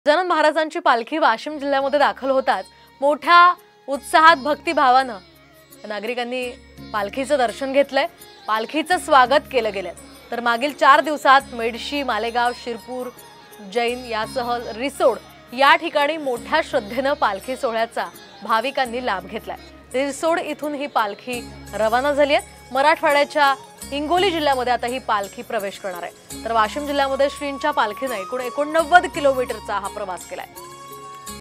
गजानन महाराजांची पालखी वाशिम जिल्ह्यामध्ये दाखल होताच मोठ्या उत्साहात भक्तिभावाने नागरिकांनी पालखीचं दर्शन घेतलंय। पालखीचं स्वागत केलं गेलं। तर मागील 4 दिवसात मेडशी, मालेगाव, शिरपूर, जैन यासह रिसोड या ठिकाणी मोठ्या श्रद्धेने पालखी सोहळ्याचा भाविकांनी लाभ घेतलाय। रिसोड इथून ही पालखी रवाना झाली आहे। मराठवाड्याच्या हिंगोली जिल्ह्यामध्ये आता ही पालखी प्रवेश करणार आहे। तर वाशिम जिल्ह्यामध्ये श्रींच्या पालखीने एकूण 89 किलोमीटरचा हा प्रवास केलाय।